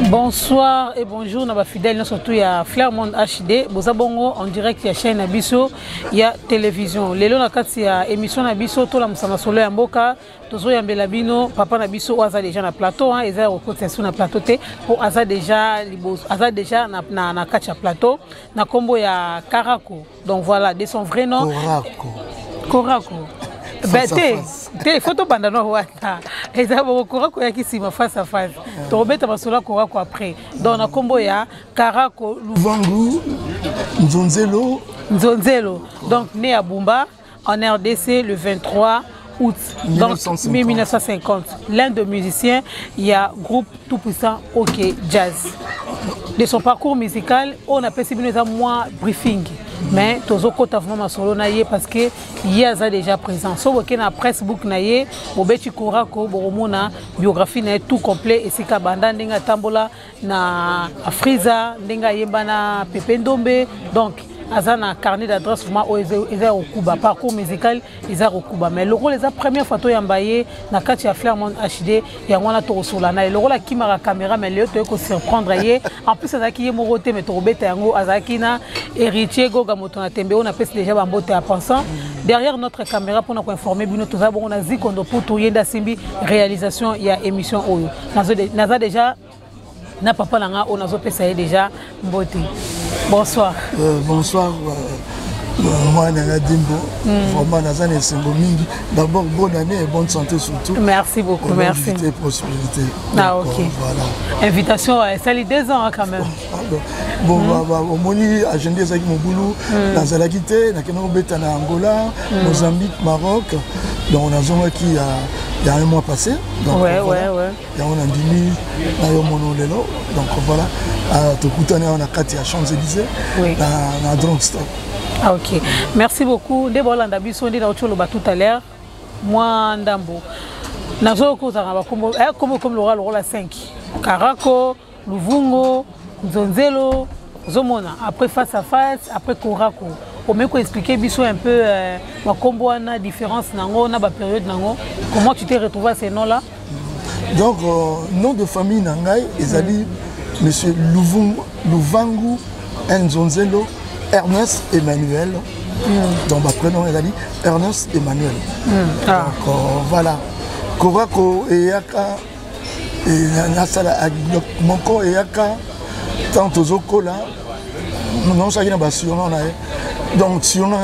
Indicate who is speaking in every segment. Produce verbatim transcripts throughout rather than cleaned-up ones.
Speaker 1: Bonsoir et bonjour na ba fidèles surtout ya Fleuremonde H D boza bongo en direct ya chaîne Abisso ya télévision lelo na kati ya émission na biso to la musama solo ya mboka tozo ya mbelabino papa na biso aza déjà na plateau hein eza rekoti sur na plateau te pour aza déjà liboso aza déjà na na, na kati ya plateau na kombo ya Karako donc voilà de son vrai nom
Speaker 2: Korako
Speaker 1: Korako Bete, te photo bandano wata. Eza bo Korako ya kisima face à face. To beta basola Korako après. Donc na kombo ya Karako
Speaker 2: Luvangu Nzonzelo
Speaker 1: Nzonzelo. Donc né à Bumba en R D C le vingt-trois août donc mille neuf cent cinquante. L'un des musiciens, il y a groupe tout puissant OK Jazz. De son parcours musical, on appelle ça moins briefing. Mais tozo kota vraiment solo naie parce que il y a déjà présent. So que na pressbook naie, Bobeti Korako boromona biographie na tout complet et c'est kabanda ndenga tambola na Afriza ndenga yemba na Pepe Ndombe donc azana carnet d'adresse vraiment eza okuba parcours musical eza okuba mais le rôle les première photo yambaye na kati ya Fleuremonde H D ya ngwana to sola na le rôle la kimara caméra mais le to ko surprendre ye en plus azaki ye morote mais to robeta yango azaki na héritier goga moto na tembe on appelle déjà bambote à pensant derrière notre caméra pour nous informer bino to za bon na zikondo pour to yenda simbi réalisation ya émission oyo naza déjà na papa nanga on azo pesa déjà mbote. Bonsoir.
Speaker 2: Euh, bonsoir. Euh, moi, Nana Dimbo. Vraiment, Nazan et Simbo Mingi. D'abord, bonne année et bonne santé surtout.
Speaker 1: Merci beaucoup, merci.
Speaker 2: Et prospérité.
Speaker 1: Ah,
Speaker 2: donc,
Speaker 1: ok.
Speaker 2: Euh, voilà.
Speaker 1: Invitation, ça fait deux ans hein, quand même.
Speaker 2: Bon, au Moni, à Gendé, Zaki Moboulou, dans Zalakité, dans Kenobeta, na Angola, Mozambique, Maroc. Donc, on a besoin qui a. Il y a un mois passé, donc
Speaker 1: ouais,
Speaker 2: voilà.
Speaker 1: ouais, ouais.
Speaker 2: Il y a un an demi, donc voilà. À Tokutane, on a quatre à Champs-Élysées,
Speaker 1: oui.
Speaker 2: dans la drugstore.
Speaker 1: Ah, ok. Merci beaucoup. D'abord, on a vu tout à l'heure. Moi, Ndambo. Nazo comme comme le rôle à cinq. Karako, Luvungo, Nzonzelo, Zomona. Après face à face, après Korako. Pour me expliquer un peu ma combo na différence nango na ba période nango comment tu t'es retrouvé à ces noms là.
Speaker 2: Donc euh, nom de famille nangai ezali mm. monsieur Luvungu Luvangu Nzonzelo Ernest Emmanuel. Mm. Donc ma prénom ezali Ernest Emmanuel. Mm. Ah. Donc euh, voilà Korako eyaka et nasala mon corps eyaka tant aux okola non ça qui na ba surnom na donc si on a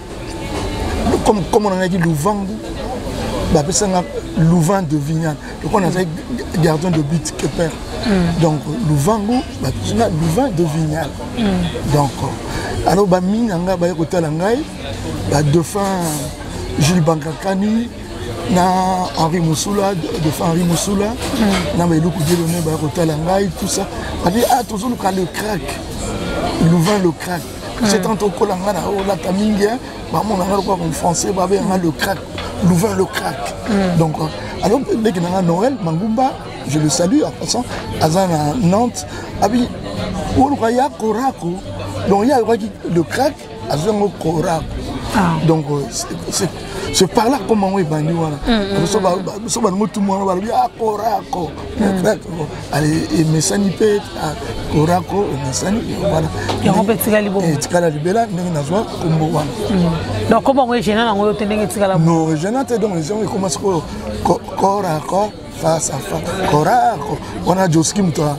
Speaker 2: comme comme on a dit Luvangu bah personne Louvain de Vignan donc on a dit gardien de but que père donc Luvangu bah Louvain de Vignan donc alors bah minanga bah côté langai bah de fin Jules Bankakani na Henri Moussula de fin Henri Moussula na bah le coup de l'honneur bah côté langai tout ça bah dit ah toujours le crack Louvain le crack. C'est tant au Kolanga, la Tamingue, maman a quoi en français, le crack, Louvain le crack. Donc, alors, dès que a Noël, Mangumba, je le salue en passant, Azana Nantes, Abi, Uraya Korako, donc il y a le crack, Azana Korako. Donc, c'est par là comment on est bandu. Tout le monde va dire Korako. Allez, et Messani Pet, Korako, Messani, voilà.
Speaker 1: Et on peut tirer les bons.
Speaker 2: Et tirer la libella, nous n'avons pas comme moi.
Speaker 1: Donc, comment on est gênant, on est gênant, tirer la bons.
Speaker 2: Non, gênant, donc les gens commencent Korako, face à face. Korako, on a Joskim, toi.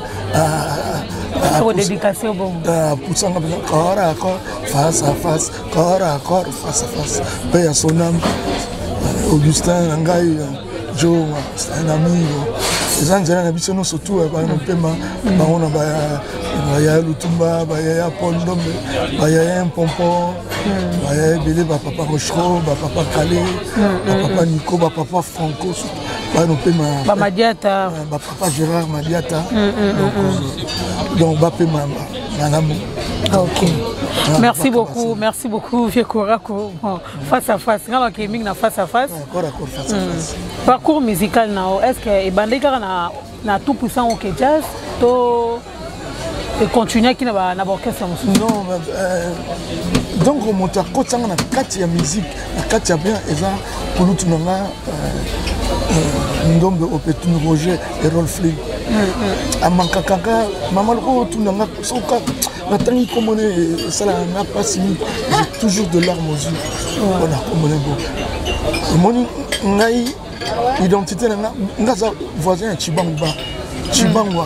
Speaker 1: Pour dédication, bon.
Speaker 2: Pour ça, corps à corps, face à face, corps à corps, face à face. Paix à son âme, Augustin, Nangaï, Joe, c'est un ami. Les gens qui ont habitué surtout, on peut il y a Lutumba, il y a Paul Ndombe, il y a un pompon, il y a Bélé, papa Rochereau, papa Calais, papa Nico, papa Franco.
Speaker 1: Bah Madiata.
Speaker 2: Bah papa Gérard Madiata. Donc bah pe maman.
Speaker 1: Ok. Merci beaucoup, merci beaucoup vieux Korako. Face à face, quand on est na face à face.
Speaker 2: Encore encore face à face.
Speaker 1: Parcours musical nao, est-ce que et bandika na na tout puissant OK Jazz to et continuer qui na ba na orchestre
Speaker 2: non donc on monte à côté na quatre ya musique, na quatre ya bien et ça pour nous tout nanga Ndombe Opetun Roger et Rolf Lee. Amanka kaka maman ko tunanga soka natangi komone sala na pasi j'ai toujours de larmes aux yeux. Voilà komone bo. Moni ngai identité nga ngaza voisin Chibangwa. Chibangwa.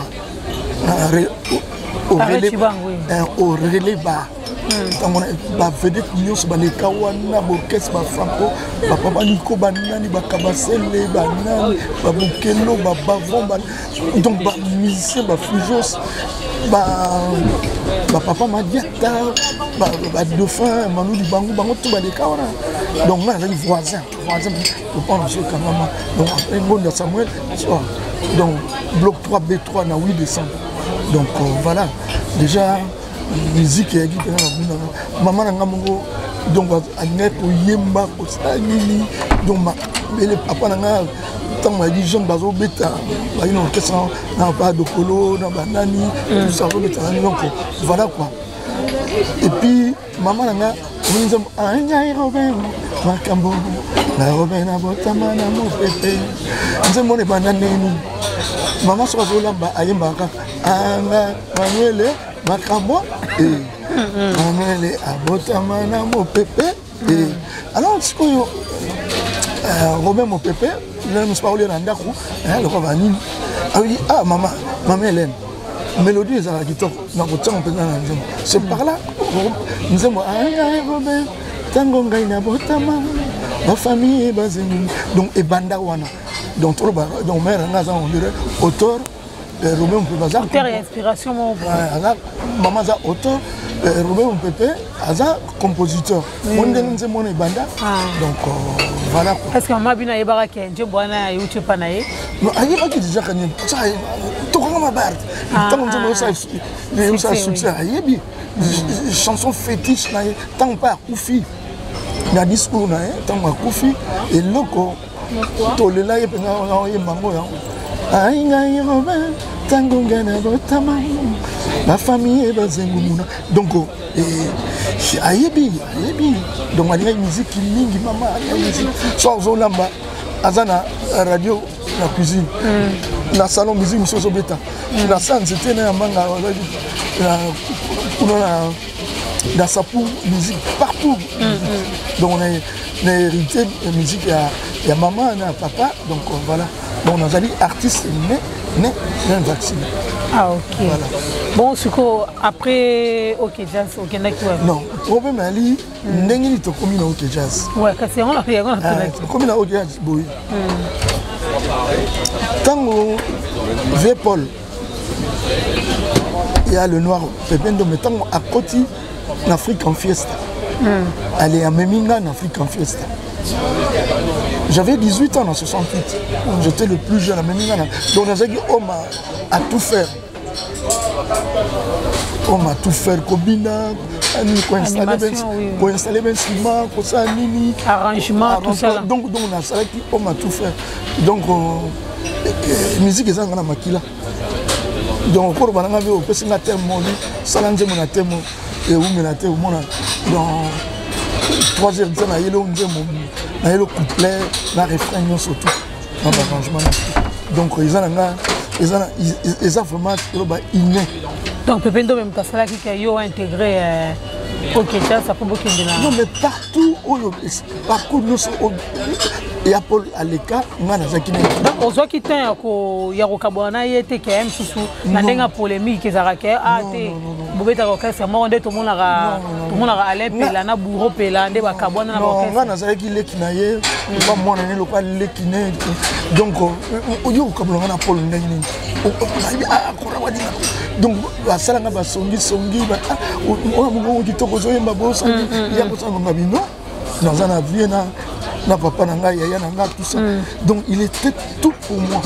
Speaker 2: Au relais au relais bas. Ba vedette nyonso ba leka wana borkes ba franco ba papa niko banani ba kabasele ba nani ba bukelo ba bavon ba donc ba musicien ba fujos ba ba papa madiata ba ba dauphin manu di bangu bango tout ba leka wana donc moi j'ai voisin voisin pour prendre ce cameraman donc après Ngonda Samuel donc bloc trois B trois na huit décembre donc euh, voilà déjà musique et maman nanga mongo donc anet ko yemba ko sanini donc ma le papa nanga tant ma dit jeune bazo beta ba une orchestre na pas de colo na banani tout ça beta donc voilà quoi et puis maman nanga nous sommes anya Robin makambo na Robin na botama na mo pepe nous sommes les banani maman so zolamba ayemba ka anga Manuel Makambo et Manuel abotama na mo pepe et alors ce que Robin mo pepe là nous parlons dans ndako hein le quoi nini ah oui ah maman maman Hélène mélodie ça la guitare na ko tanga pena na nzembo c'est par là nzembo ah Robin tango ngai na botama ma famille bazengu donc et banda wana donc trop donc mère ngaza on dirait auteur Robin Mpépé
Speaker 1: auteur et inspiration mon
Speaker 2: maman za auteur Robin Mpépé aza compositeur mon denze mon banda donc voilà quoi
Speaker 1: est-ce que maman bina yebara ke nje bwana YouTube panaye
Speaker 2: non ayeba ki déjà kanye ça to ko ma bart tant nje mo ça le ça succès ayebi chanson fétiche na tant pas kufi na discours na tant pas kufi et loko to le la yepe na yemango ya Aïnga Robin, tango ngana botama, ma famille est bazengu muna. Donc, aïebi, aïebi. Donc, il y a une musique qui mingi maman, il y a une musique. Soit Zolamba, Azana, radio, la cuisine, la salon musique, monsieur Zobeta. La salle, c'était un manga, dans sa peau, musique partout. Donc, on a hérité de musique, il y a maman, il y a papa, donc voilà. Bon, on a dit artiste né, né, né vacciné.
Speaker 1: Ah, ok. Voilà. Bon, ce après OK Jazz, OK Nakwa.
Speaker 2: Non, le problème est ali, n'engi to komi na OK Jazz.
Speaker 1: Ouais, kasi on a fait on a fait.
Speaker 2: Komi na OK Jazz boy. Tango Vieux Paul. Il y a le noir Pependo mais tango à côté l'Afrique en fiesta. Elle est à Meminga en Afrique en fiesta. J'avais dix-huit ans en soixante-huit. J'étais le plus jeune à Meminga. Donc on a dit homme à tout faire. Homme à tout faire. Kobina, pour installer un ciment, pour ça, nini.
Speaker 1: Arrangement, tout ça.
Speaker 2: Donc on a dit homme à tout faire. Donc la musique est en makila. Donc pour on a vu au petit terme moni, salange mon terme et où me terme mon dans trois heures de temps, il y a le couplet, le refrain, surtout dans l'arrangement. Donc, ils ont vraiment inné.
Speaker 1: Donc, Pependo, même ça qui a intégré OK Jazz, ça peut beaucoup de
Speaker 2: non, mais partout, partout, il y a Paul Aleka, on a Zakine.
Speaker 1: Donc, on voit qu'il y a un Kabouana, il y a un sous la polémique, il y a un Boubeta orchestre, moi on dit tout le monde a tout le monde a allé pela na bourreau pela ndé ba kabouana na orchestre.
Speaker 2: Non, on a Zaki lekinaye, pas moi on est le pas lekine. Donc, on y a Kabouana na Paul ndé. Ah, donc, ça là na songi songi ba on a mon qui to kozo yemba bo ça il y a ça mon abino dans un avion na na papa na ngai yaya na ngai tout ça. Donc, il était tout pour moi.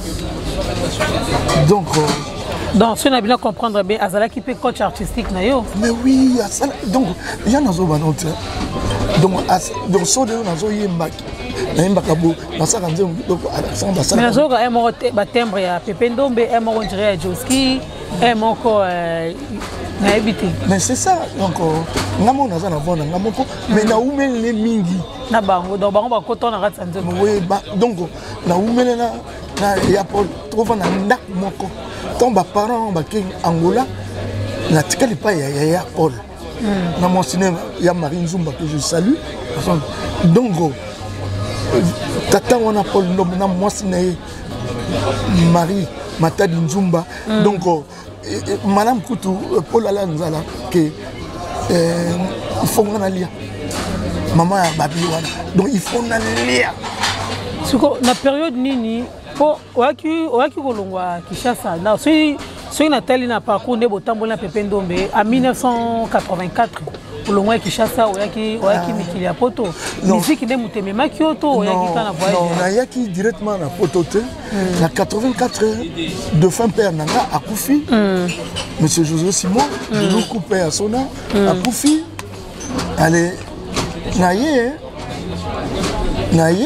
Speaker 2: Donc
Speaker 1: donc, si on a bien comprendre bien, Azala qui peut coach artistique, nayo.
Speaker 2: Mais oui, donc il y a nos autres. Donc, donc, so de nos autres yembaki. Naimba kabo, nasa kanze donc Alexandre ça.
Speaker 1: Mais nos autres un timbre ya Pependo, mais un mot on dirait Joski, un mot ko
Speaker 2: Mais c'est ça. Donc, ngamo naza na vona ngamo ko mais na umele mingi.
Speaker 1: Na bango donc bango ba koto na ratsa nzembo.
Speaker 2: Oui, donc na umele na na ya Paul trouve na ndak moko. Ton ba parents ba king Angola na tikali pa ya ya Paul. Na mon cinéma ya Marie Nzumba que je salue. Donc tata wana Paul Ndom na moi ciné Marie Matadi Nzumba. Donc Madame Koutou, Paul Alanzala, que il faut qu'on aille. Maman a babi wana. Donc il faut qu'on aille.
Speaker 1: Suko na période nini po waki waki kolongwa Kinshasa. Na si si na teli na parcours ne botambola Pepe Ndombe en mille neuf cent quatre-vingt-quatre. Kolongwa Kinshasa oyaki oyaki mikili ya poto. Musique ne muteme makioto oyaki kana voyage.
Speaker 2: Non, na yaki directement na poto te. Na quatre-vingt-quatre de fin père nanga akufi. Monsieur José Simon, de nous couper à son nom, akufi. Allez, naye naye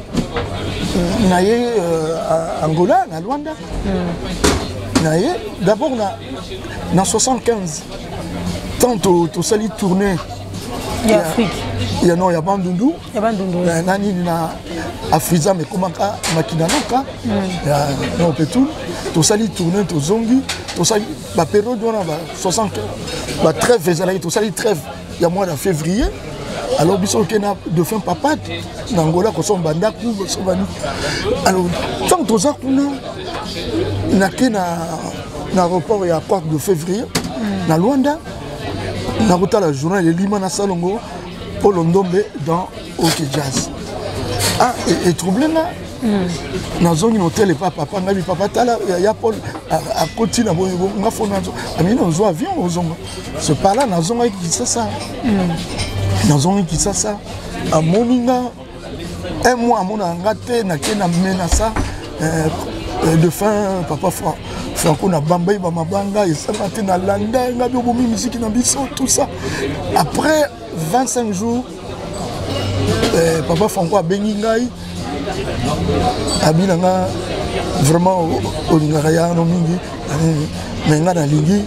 Speaker 2: naye Angola, na Luanda. Naye d'abord na na soixante-quinze. Tant au sali tourné.
Speaker 1: Il y a Afrique.
Speaker 2: Il y a non, il y a Bandundu.
Speaker 1: Il y a Bandundu.
Speaker 2: Nani na Afriza mais comment ka makina noka. Ya non petul. To sali tourné to zongi, to sali ba période on a soixante ba trêve ezala to sali trêve. Il y a mois de février. Alors biso kena de fin papa na Angola ko so banda ku so bani. Alors tant to za kuna na kena na aéroport ya quatre de février na Luanda. Na kota la journée de Lima na Salongo Paul Ndombe dans OK Jazz. Ah et, et troublé là. Na zone hôtel et papa papa ngabi papa tala ya Paul à côté na boyo nga fona zo. Ami na zo avion ozonga. Ce par là na zone qui ça ça. Na zone qui ça ça. A moninga un mois mona ngate na kena menasa de fin papa Franc. Franco na bamba ba mabanga et ça matin na landa ngabi obomi musique na biso tout ça. Après vingt-cinq jours euh, papa Franco a bengi ngai abinanga vraiment au ngaya no mingi mais nga na lingi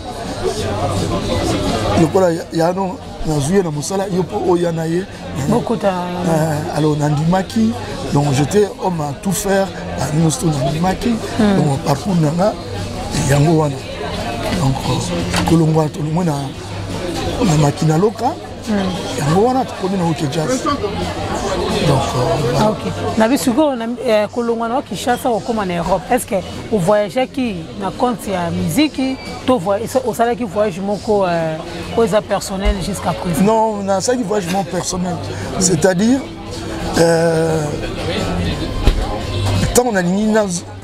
Speaker 2: lokola ya no na zuye na musala yopo oyana ye
Speaker 1: beaucoup ta
Speaker 2: alors nandimaki donc j'étais homme à tout faire à nous nandimaki donc parcours nanga yango wana donc kolongwa to mona na makina loka yango wana to komi na OK Jazz donc euh,
Speaker 1: ah, OK na bisuko na kolongwa na Kinshasa au comme en Europe est-ce que vous voyagez qui na compte ya musique to voyage au salaire qui voyage moko aux personnel jusqu'à présent
Speaker 2: non na ça qui voyage mon personnel c'est-à-dire euh tant on a ni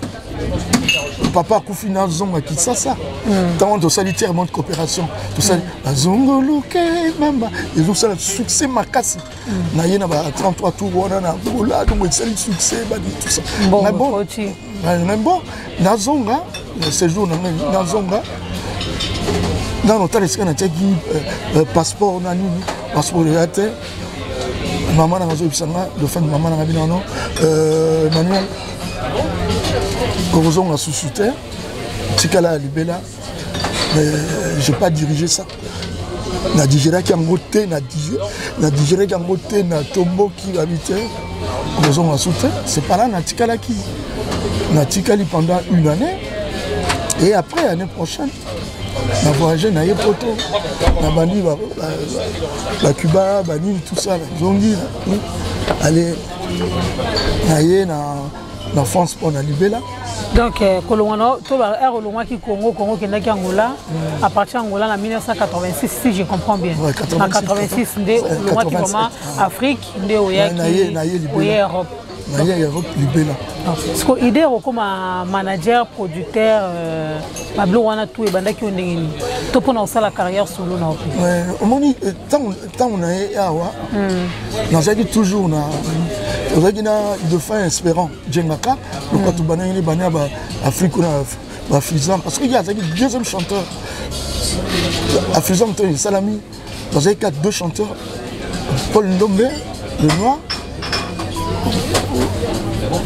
Speaker 2: papa Koufi na zonga Kinshasa tant de solitaire monde coopération tout ça zongo loke mamba et tout ça succès makasi na yena ba trente-trois tours wana na bola donc c'est succès ba tout ça mais bon mais bon na zonga ce jour na zonga dans l'hôtel est-ce qu'on a teki passeport na nini passeport de terre maman na zo bisanga de fin maman na bino non euh Emmanuel Corozon a sous-souter, Tikala Libela, mais je n'ai pas dirigé ça. Na digéré qui a moté, na digéré qui a moté, na tombo qui habitait, Corozon a sous-souter, c'est pas là, na Tikala qui, na Tikali pendant une année, et après, l'année prochaine, na voyagé, na Yepoto, na Bandi, la Cuba, Bani, tout ça, Zongi, allez, na Yé, na. Na France pour na libela
Speaker 1: donc kolongwana to ba er kolongwa ki Congo Congo kenda ki Angola à partir Angola en mille neuf cent quatre-vingt-six si je comprends bien en quatre-vingt-six ndé kolongwa ki vraiment Afrique ndé oya ki oya Europe
Speaker 2: na ya Europe libela
Speaker 1: parce que idée comme manager producteur Pablo wana tout e banda ki ondengeni to pona osala carrière solo na opi
Speaker 2: ouais omoni tant tant on a awa na zaki toujours na ozaki na de fin espérant Djengaka le quoi tout banani les bana ba Afrique na ba Fizam parce qu'il y a zaki deuxième chanteur à Fizam to Salami dans les quatre deux chanteurs Paul Ndombe le noir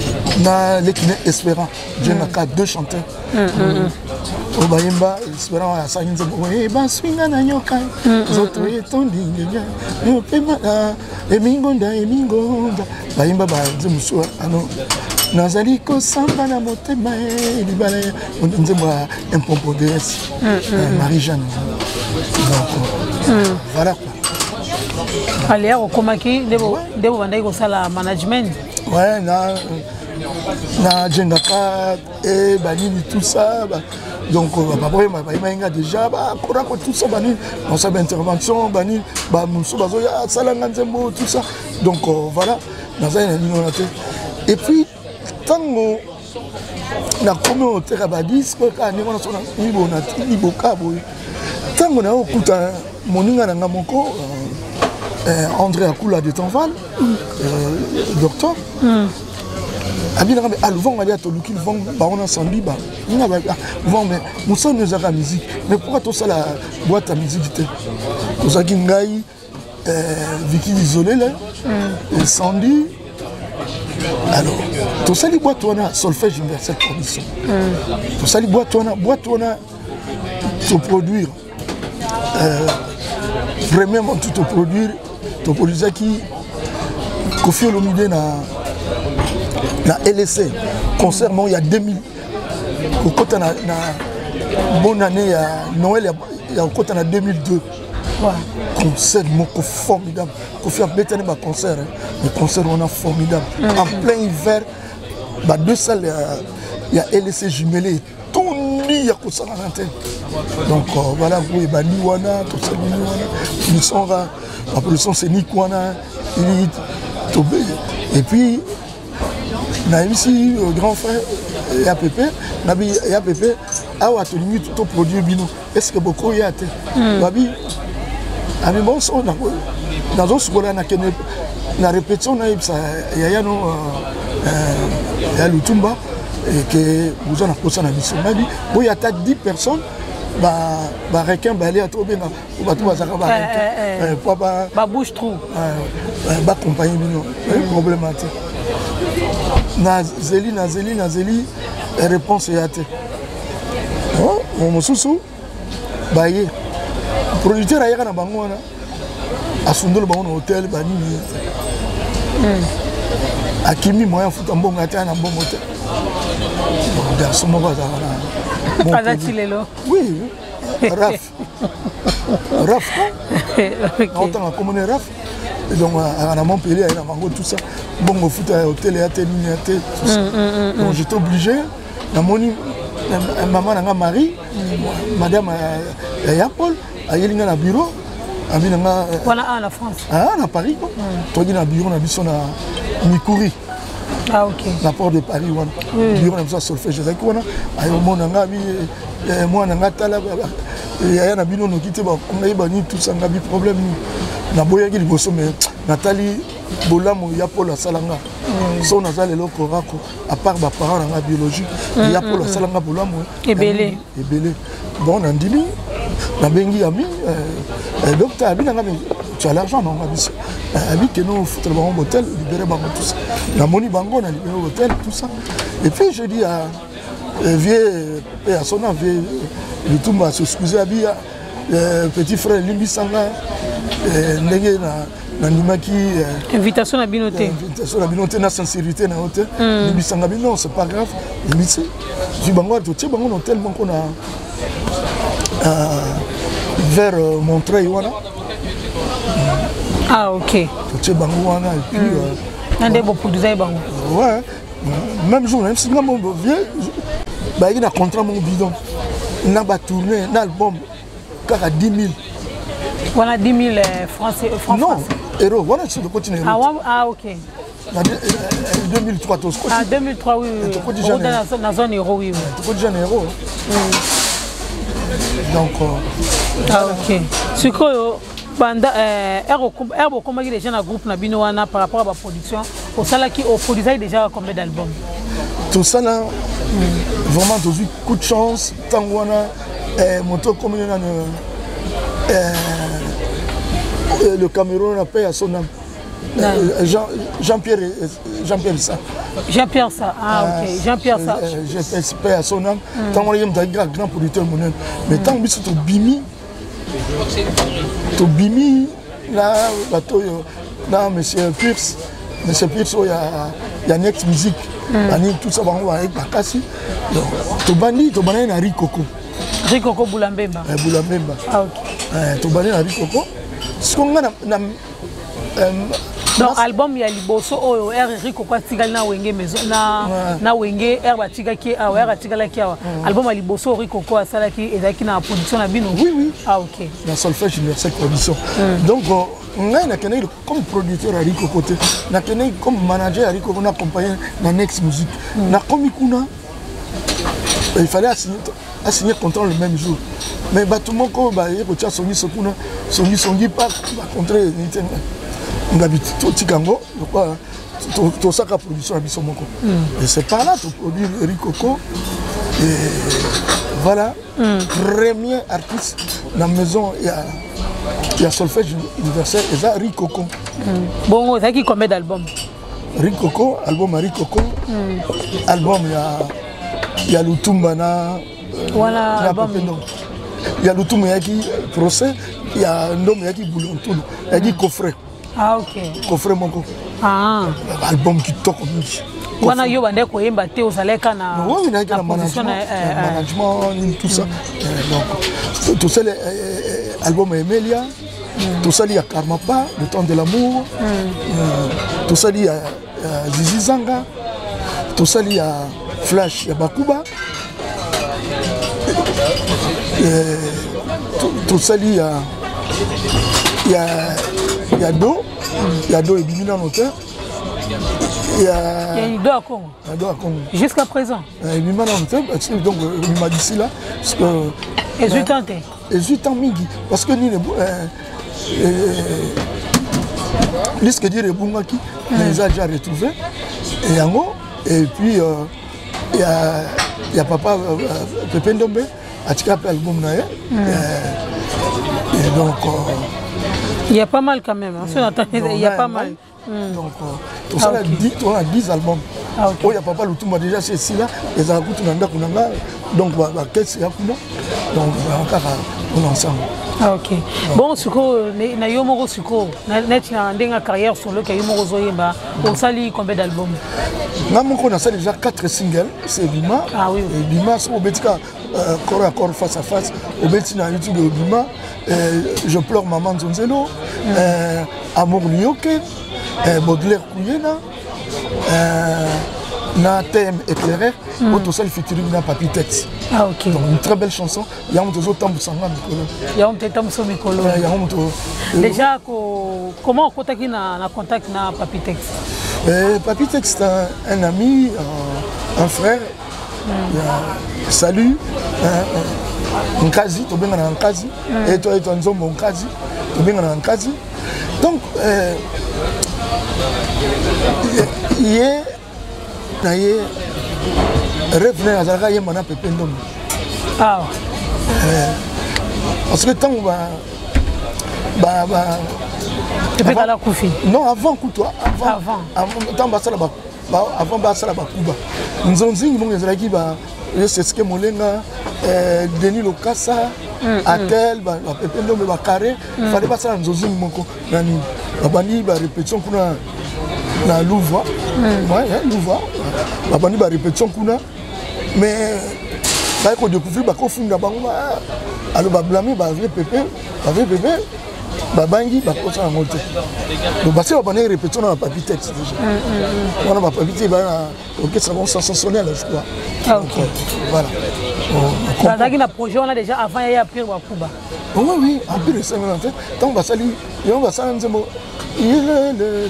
Speaker 2: na l'équipe Espérant, j'ai mm. deux chanteurs. Au Bayimba, Espérant à Sahinza, oui, ben swinga na nyoka, zoto etondi ngenya, yopema emingonda emingonda, Bayimba ba nzemuswa ano nazali ko samba na motema libala nzemwa impompo de S Marie-Jeanne. Donc voilà quoi.
Speaker 1: Allez, on komaki debo debo bandai ko sala management.
Speaker 2: Ouais, na na jengaka et banini tout ça. Donc après bah déjà bah tout ça banini on s'est intervention banini bah muso bazoya salanga nzembo tout ça. Donc voilà, nazali na et puis tango na komo au terabadis ko ka ni wana sona ni bona ni boka boy tango na okuta moninga na ngamoko euh, André Akula de Tanval euh, docteur mm. Abi na me alvon ali atoluki vont ba on ensemble ba ninga ba vont mais nous sommes nous à musique mais pourquoi tout ça la boîte à musique était tout ça qui ngai euh Vicky isolé là mm. incendie. Alors, tout ça, les boîtes, on a solfège universel production. Mm. Tout ça, les boîtes, on a boîte, on a tout produire. Euh, vraiment, tout produire. Tout produire qui, Kofi Olomide na na L S C. Concert, il y a deux mille. Quand on a bonne année, Noël, il y a encore en deux mille deux. Ouais. Concert moko formidable. Kofi a bété un concert. Le concert on a formidable. Mm -hmm. En plein hiver, bah deux salles, il y a L S C jumelé. Tout il y a ça à l'antenne. Donc euh, voilà, vous et Bani Wana, tout ça, ils sont là. La production c'est Nick Wana, et puis on a ici le grand frère et A P P, Nabi et A P P, ah ouais, tu limite tout produit bino. Est-ce que beaucoup y a été? Babi. Ah mais bon, on a dans un seconde on a que la répétition on a ça il y a no il y a le Tumba et que vous en a posé na mission Babi. Bon il y a dix personnes bah bah requin bah aller à trop bien ou bah tout ça va requin pas bah
Speaker 1: bah bouge trop
Speaker 2: bah compagnie bino problématique na Zeli na Zeli na Zeli réponse y a été oh mon sous bah y producteur ayaka na bango wana asundolo bango na hôtel banini akimi moyen futa mbongo ata na mbongo te garçon moko azala
Speaker 1: azachilelo
Speaker 2: oui Raf Raf autant comme Raf donc à Montpellier na bango tout ça mbongo futa hôtel ya te nini ya te donc j'étais obligé na moni maman na Marie madame ya Paul ayeli nga na bureau amina nga
Speaker 1: voilà à la France
Speaker 2: ah na Paris quoi toi dit na bureau na biso na Mikuri
Speaker 1: ah OK
Speaker 2: la porte de Paris wana bureau na biso solfège za ki wana ayo mona nga bi moi na nga tala ya na bino no kité ba ngai ba ni tout ça nga bi problème ni na boya ki liboso mais Nathalie bolamo ya Paul asalanga so na za lelo korako à part ba parents na biologique ya Paul asalanga bolamo
Speaker 1: ebele
Speaker 2: ebele bon andili na bengi ami euh docteur abi na ngami tu as l'argent non abi abi que nous foutre le bon hôtel libérer bango tout ça na moni bango na libérer hôtel tout ça et puis je dis à vieux et à son vieux le tout m'a s'excuser abi petit frère Limbi Sanga ndenge na na ndimaki
Speaker 1: invitation na binoté
Speaker 2: invitation na binoté na sincérité na hôtel Limbi Sanga bi non c'est pas grave Limbi c'est je bango tu sais bango hôtel bango na Euh, vers euh, Montreuil voilà.
Speaker 1: Ah OK.
Speaker 2: Tu Bangouana et puis
Speaker 1: un des beaux produits Bango.
Speaker 2: Ouais. Même jour même si moi mon vieux bah il a contrat mon bidon. N'a pas tourné l'album car à dix mille.
Speaker 1: Voilà dix mille francs francs.
Speaker 2: Non, euros, voilà sur le continent.
Speaker 1: Ah ouais, ah OK.
Speaker 2: deux mille trois tous.
Speaker 1: Ah deux mille trois oui oui. Dans la zone euro oui.
Speaker 2: Tu peux déjà en euros. Donc
Speaker 1: euh, ah OK. Ce que banda euh herbo comment les gens dans groupe na bino wana par rapport à la production au sala qui au produisait déjà combien d'albums?
Speaker 2: Tout ça là mm. Vraiment tout vu coup de chance tangwana euh moto comme euh, le Cameroun a payé à son âme. euh, Jean, Jean-Pierre Jean-Pierre ça.
Speaker 1: Jean-Pierre ça. Ah ok. Jean-Pierre ça.
Speaker 2: J'espère à son âme. Tant on est un grand producteur monnaie. Mais tant que tu bimi, tu bimi là, bateau là, monsieur Pierce, monsieur Pierce, il y a il y a Next Music. Ani tout ça va avec Bakassi. Donc tu bandi, tu bandi na Rikoko.
Speaker 1: Rikoko Boulambemba.
Speaker 2: Eh Boulambemba.
Speaker 1: Ah ok.
Speaker 2: Eh tu bandi na Rikoko. Ce qu'on a na
Speaker 1: donc album ya liboso oyo R Rikoko atigali na wenge maison na na wenge R batigaki awa R atigalaki awa album ya liboso Rikoko asalaki ezaki na production na bino.
Speaker 2: Oui oui.
Speaker 1: Ah ok.
Speaker 2: Na Solfège Universel Production. Donc ngai na kenai comme producteur à Rikoko te na kenai comme manager à Rikoko na accompagner na Next Music. Na komi kuna il fallait assigner assigner contrat le même jour. Mais bato moko ba yeko tia songi sokuna songi songi pas ba contrat ni te ngabi to tikango quoi to saka production abiso moko. Et c'est par là to produire Rikoko et voilà premier artiste dans la maison il y a il y a Solfège Universel et ça Rikoko.
Speaker 1: Bon, ça qui combien d'albums?
Speaker 2: Rikoko, album à Rikoko, album il y a il y a Lutumba na
Speaker 1: voilà album.
Speaker 2: Il y a Lutumba yaki procès, il y a Ndom yaki Boulontoul, il y a dit coffret.
Speaker 1: Ah ok.
Speaker 2: Coffret moko.
Speaker 1: Ah.
Speaker 2: Album qui toque mingi.
Speaker 1: Wana yo bande ko yemba te ozaleka na.
Speaker 2: Oui, il y a management, management tout ça. Donc tout ça l'album Emelia. Tout ça il y a Karmapa, le temps de l'amour. Tout ça il y a Zizi Zanga. Tout ça il y a Flash, il y a Bakuba. Tout ça il y a il y a il y a Do, il y a Do et Bimina en auteur. Il y a
Speaker 1: il y a Do à Congo.
Speaker 2: Il y a Do à Congo.
Speaker 1: Jusqu'à présent.
Speaker 2: Il Bimina en auteur, donc il m'a dit ici là parce que
Speaker 1: et huit ans
Speaker 2: et huit ans mingi parce que ni les Lisque dire Boumaki, les a déjà retrouvés. Et Yango, et puis euh, il y, a, y a papa euh, Pépé Ndombe, a tiré l'album Nae. Et donc. Euh,
Speaker 1: il y a pas mal quand même. Hein. Donc, il y a pas mal.
Speaker 2: Mm. Donc, euh, ah, okay. on a dix albums. Ah, okay. Oh, il y a papa Lutumba déjà c'est ici là. Les Arakutu Nanda Kunanga. Donc, qu'est-ce qu'il y a pour nous? Donc, on est ensemble.
Speaker 1: Ah, ok. Bon, suko, na yo moko suko, net na ndenga carrière sur le kayo moko zoyemba. On sali combien d'albums?
Speaker 2: Na moko na sali déjà quatre singles, c'est Bima.
Speaker 1: Ah oui.
Speaker 2: Et Bima c'est au betika corps à corps face à face. Au betina YouTube de Bima, je pleure maman Zonzelo, Amour Lyoke, Baudelaire Kouyena. Na thème éclairé, autre seul featuring na Papi Tex.
Speaker 1: Ah ok.
Speaker 2: Donc une très belle chanson. Il y a un autre tambour sangam mikolo.
Speaker 1: Il y a un autre tambour sangam mikolo.
Speaker 2: Il y a un autre.
Speaker 1: Déjà comment on contacte na na contact na Papi Tex?
Speaker 2: Euh, Papi Tex c'est un, un ami, un, un frère. Mm. Salut. Un Nkazi, tu bien un Nkazi. Et toi et toi nzombo Nkazi, tu bien un Nkazi. Donc euh, il est naye rêve na azalaka ye mana Pépé Ndombe.
Speaker 1: Ah.
Speaker 2: Parce que tant ba ba ba
Speaker 1: Pépé Kala Koufi.
Speaker 2: Non, avant Koutoua, avant.
Speaker 1: Avant.
Speaker 2: Tant ba sala ba avant ba sala ba Kuba. Nzonzi mo ngezalaki ba c'est ce que Molenga euh Denis Lokasa Atel ba Pépé Ndombe ba carré, fallait pas sala nzonzi moko nani. Ba bandi ba répétition kuna na Louvois, ouais, Louvois. La bande va répétition kuna, mais bah qu'on découvre bah qu'on finit là-bas, alors bah blâmer bah avec Pépé, avec Pépé, bah bangi bah qu'on s'en monte. Donc bah c'est la bande répétition dans la Papi Tex déjà. On a ma Papi Tex bah ok ça va sensationnel je crois.
Speaker 1: Ah ok.
Speaker 2: Voilà.
Speaker 1: Dans un projet on a déjà avant il y a pire Wakuba.
Speaker 2: Oui oui, en plus de ça en fait, tant bah ça lui, on va ça nous mot. Il est le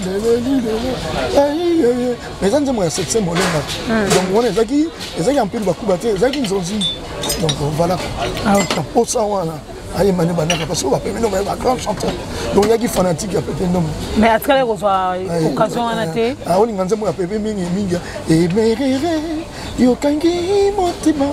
Speaker 2: mais ça nous c'est c'est mon donc on est aquí et ça y a un peu de Wakuba te ça qui nous dit donc voilà ah pour ça voilà aïe manu banaka parce que va Pépé Ndombe un grand chanteur donc il y a qui fanatique à Pépé Ndombe
Speaker 1: mais à travers occasion à naté
Speaker 2: ah on nganze mo Pépé mingi mingi et merere yo kangi motima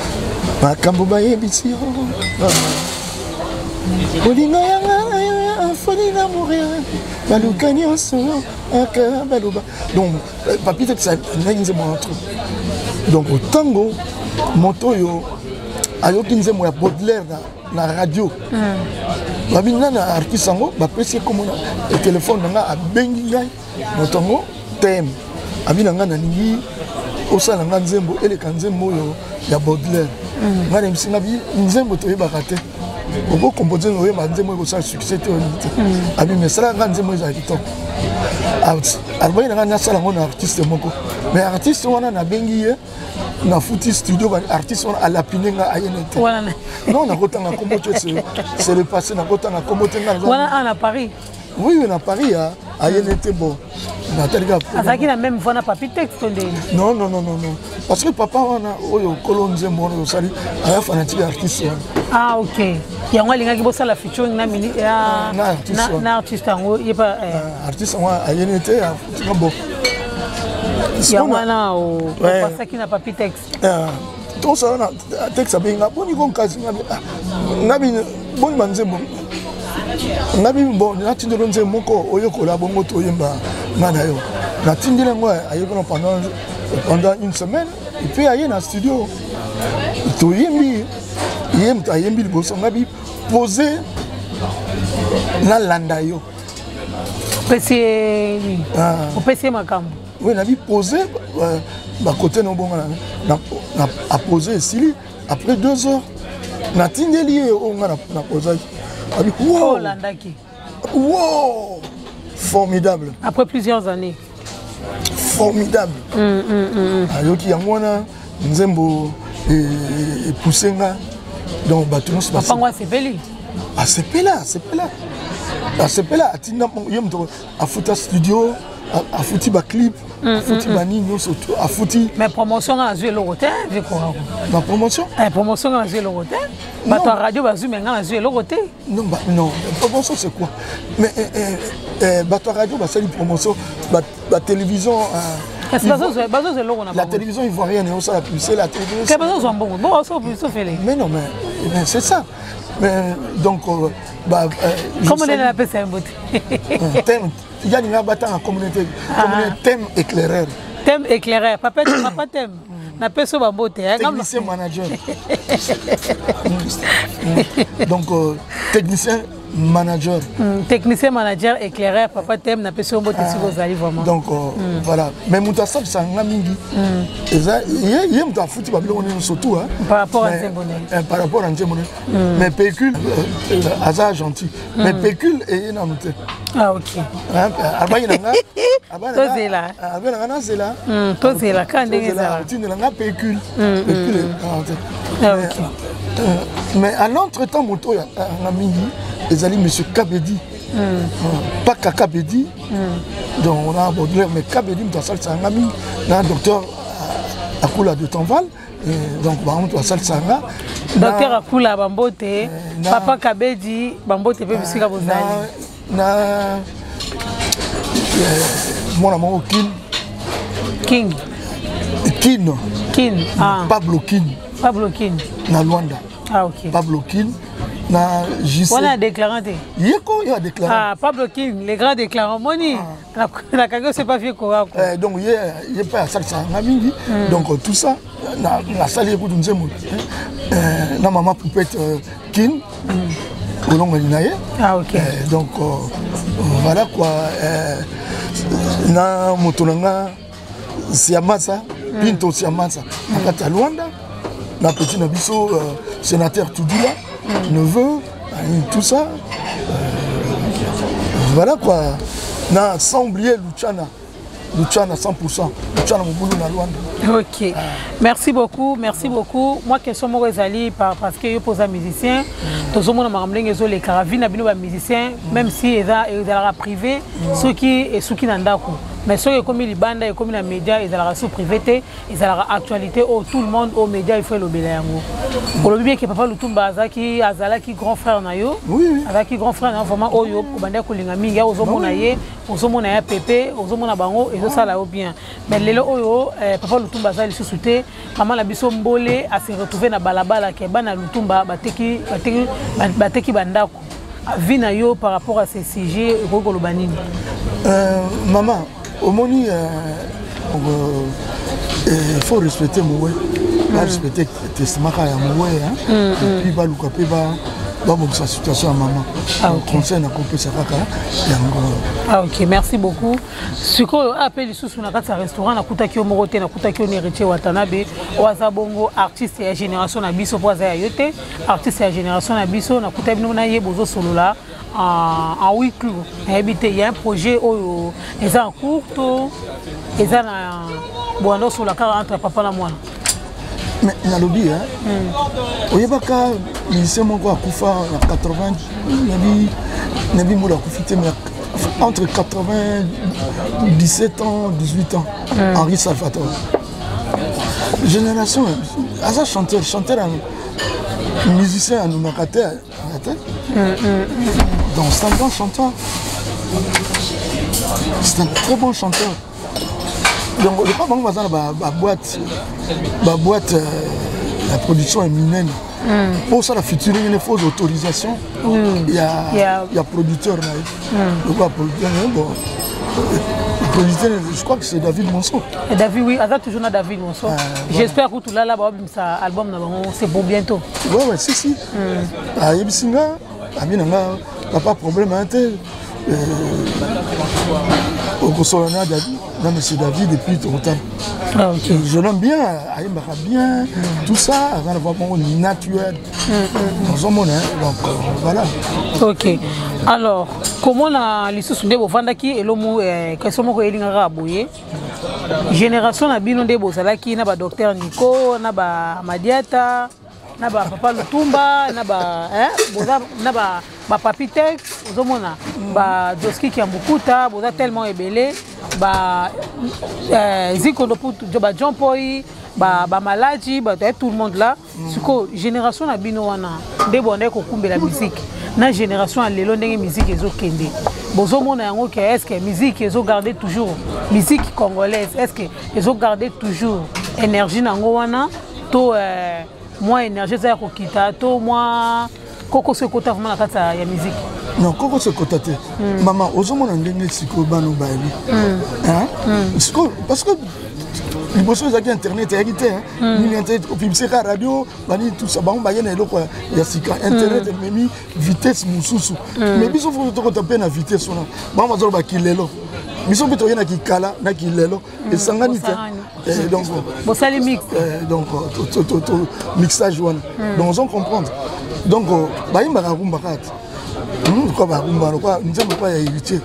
Speaker 2: makambo ba yebisio olinga yanga symphonie d'amour balukani ensemble aka baloba donc papi texte ça n'existe mon truc donc au tango moto yo ayoki nzembo ya Baudelaire na na radio babi nana artiste sango ba pesi comme na téléphone nga abengi ngai motongo tem abi na nga na ningi osala nga nzembo eleka nzembo yo ya Baudelaire ngana msinga bi nzembo to yebaka te oko composer no yeba nzembo ko sa succès te onite abi mesala nga nzembo za kitoko albayi na nga na sala ngona artiste moko mais artiste wana na bengi ye na foutu studio ba artiste on a la pinenga ayenete
Speaker 1: voilà
Speaker 2: non na kotanga kombo c'est c'est le passé na kotanga kombo tenga
Speaker 1: voilà à Paris
Speaker 2: oui oui na Paris a ayenete bon na telga
Speaker 1: azaki na même vona papi texte ndé
Speaker 2: non non non non non parce que papa wana oyo kolonze mono sali aya fanatique artiste
Speaker 1: ah OK yango lingaki bosa la featuring na mini ya
Speaker 2: na
Speaker 1: na artiste ngo yepa
Speaker 2: artiste wa ayenete a bon
Speaker 1: Yamana au pasaki na papi texte.
Speaker 2: Tout ça na texte abinga boni kon kazi ngabi ngabi boni manzembo. Ngabi bon na tindelo nzembo moko oyokola bongo to yemba ngana yo. Na tindela ngwa ayeko pendant pendant une semaine et puis aye na studio. To yembi yem ta yembi liboso ngabi poser na landa yo.
Speaker 1: Pesi o pesi makambo.
Speaker 2: Oui, on a posé, bah côté non bon, on a posé ici. Après deux heures, on a tindeli on a posé.
Speaker 1: Oh landaki.
Speaker 2: Wow, formidable.
Speaker 1: Après plusieurs années.
Speaker 2: Formidable. Ayoki yangwana nzembo et poussenga donc batou se passe.
Speaker 1: Papa moi c'est beli.
Speaker 2: Ah c'est pela, c'est pela. Ah c'est pela, atina yem to a futa studio. A foutu ba clip, a foutu ba nino surtout, a foutu.
Speaker 1: Mais promotion à jouer le roté, je crois.
Speaker 2: Ma promotion?
Speaker 1: Eh promotion à jouer le roté. Bah ta radio va jouer maintenant à jouer le roté.
Speaker 2: Non bah non, promotion c'est quoi? Mais eh eh bah ta radio va faire une promotion, bah la télévision.
Speaker 1: Qu'est-ce que c'est? Bah c'est le on a.
Speaker 2: La télévision ivoirienne et on ça la publicité la télévision.
Speaker 1: Qu'est-ce que c'est bon? Bon ça publicité fait les.
Speaker 2: Mais non mais c'est ça. Mais donc bah
Speaker 1: comment on l'appelle ça un beauté?
Speaker 2: Thème. Il y a une bataille en communauté, communauté thème éclaireur.
Speaker 1: Thème éclaireur, papa tu n'as pas thème. Na peso ba beauté, hein?
Speaker 2: Technicien manager. Donc technicien manager.
Speaker 1: Technicien manager éclaireur, papa thème na peso beauté si vous allez vraiment.
Speaker 2: Donc voilà, mais muta ça ça ngamingi. Eza yé muta fouti ba biloko ni surtout hein.
Speaker 1: Par rapport à Nzembone.
Speaker 2: Par rapport à Nzembone. Mais pécule hasard gentil. Mais pécule et na noté.
Speaker 1: Ah ok.
Speaker 2: Abayi nanga.
Speaker 1: Toi là.
Speaker 2: Abayi nanga c'est là.
Speaker 1: Toi c'est là quand ndenge
Speaker 2: ça. Tu nanga pécule. Pécule.
Speaker 1: Ah ok.
Speaker 2: Mais à l'entretemps moto ya ngamingi ezali monsieur Kabedi. Pas Kakabedi. Donc on a Baudelaire mais Kabedi dans salle sangami, là docteur Akula de Tanval. Donc on doit salle sanga.
Speaker 1: Docteur Akula Bambote, papa Kabedi Bambote pe bisika bozali.
Speaker 2: Na mon amour King.
Speaker 1: King.
Speaker 2: King.
Speaker 1: King. Ah.
Speaker 2: Pablo King.
Speaker 1: Pablo King.
Speaker 2: Na Luanda.
Speaker 1: Ah ok.
Speaker 2: Pablo King. Na J C.
Speaker 1: On a déclaré.
Speaker 2: Yeko il a déclaré.
Speaker 1: Ah Pablo King, les grands déclarants moni. La cago c'est pas vieux quoi.
Speaker 2: Euh donc il il pas ça ça mingi. Donc tout ça na la salle écoute nzembo. Euh na maman poupette King. Kolonga linaye.
Speaker 1: Ah ok.
Speaker 2: Donc voilà quoi euh na motonanga Siamasa, Pinto Siamasa. Na Luanda. Na petit na biso sénateur Tudila. Neveu, tout ça. Euh, voilà quoi. Na, sans oublier Luciana. Luciana cent pour cent. Luciana Moboulou na Luanda.
Speaker 1: Ok. Ah. Merci beaucoup. Merci beaucoup. Moi, question moi Rezali parce que je pose un musicien. Tout le monde m'a ramené les caravines à musicien, même si ils sont privés, ceux qui et ceux qui n'ont pas. Mais ceux qui ont mis les bandes et comme les médias, ils sont sous-privé, ils sont actualité, tout le monde aux médias, il faut le bélango. Pour le bien que papa Lutumba qui Azala qui grand frère nayo, avec qui grand frère vraiment oyo, au bandé kolingami, ya ozo monaye, ozo monaye pépé, ozo mona bango, et ça là au bien. Mais les oyo, papa Lutumba il se souté, maman la biso mbole a se retrouver na balabala ke bana Lutumba bateki bateki bateki bandako. vie na yo par rapport à ces sujets roko lobanini.
Speaker 2: Euh, maman, au moni euh, il faut respecter Moué. Il faut respecter le testament de Moué. Et puis, il faut dans sa situation à maman.
Speaker 1: Ah, ok.
Speaker 2: Conseil n'a compris ça.
Speaker 1: Ah, ok, merci beaucoup. Ce qu'on appelle sous un restaurant, na kuta kyo morote, na kuta kyo héritier Watanabe, Waza Bongo, artiste et génération na biso pour Waza Yote, artiste et génération na biso, na kuta bino na ye bozo solo là en huis clos. Il y a un projet où ils sont en cours, ils sont en sur la carte entre papa et moi.
Speaker 2: Mais il y a le lobby, hein. Au Yabaka, il s'est mon quoi, Koufa, en quatre-vingt, Nabi Moula Koufité, entre quatre-vingt-dix-sept ans, dix-huit ans, Henri Salvatore. Génération, Asa chanteur, chanteur, musicien, en Oumakate, donc c'est un bon chanteur. C'est un très bon chanteur. Donc, je crois que dans la boîte, la boîte, euh, la production est mineure. Mm. Pour ça, la future, il y a une fausse autorisation. Mm. Il y a, yeah. il y a producteur. Mm. Donc, producteur, bon, producteur, je crois que c'est David Monceau.
Speaker 1: Et David, oui, il y a toujours David Monceau. Euh, J'espère que tout là, là, ça album, c'est pour bientôt.
Speaker 2: Oui, oui, si, si. Ah, il y a Bissinga, il n'y a pas de problème. Au Kosolana, David, non, mais c'est David depuis tout le temps.
Speaker 1: Ah, okay.
Speaker 2: Je l'aime bien, il m'a bien, mm. tout ça, avant d'avoir mon naturel. Dans son monde, donc euh, voilà.
Speaker 1: Ok. Alors, comment la licence de Bovandaki et l'homme qui sont morts à Abouye? Génération na bino de Bozalaki, na ba docteur Nico, na ba Madiata, na ba Papa Lutumba, na ba hein, boza na ba ba Papitex, ozomona ba Joski Kiambukuta, boza tellement ébélé, ba euh, Ziko Loputu, ba John Poi, ba ba Malaji, ba tout le monde là. Suko génération na bino wana de bonne ko kumbe la musique. Na génération à lelo ndenge musique ezo kende. Bozomona yango que est-ce que musique ezo garder toujours musique congolaise, est-ce que ezo garder toujours énergie nango wana to euh, moi énergie za ko kita to moi koko se kota vraiment na kata ya musique.
Speaker 2: Non, koko se kota te. Maman ozomona ndenge siko bano ba eli. Hein? Siko parce que les bosses qui internet hérité hein ni internet publicité radio bani tout ça ba on ba yena eloko ya sika internet memi vitesse mususu mais biso faut to taper na vitesse ona ba ma zo ba kilelo biso bito yena ki kala na kilelo et sangani te donc
Speaker 1: bon ça les mix
Speaker 2: donc to mixage one donc on comprend donc ba yimba ka rumba kat quoi ba rumba quoi nzemba quoi ya héritier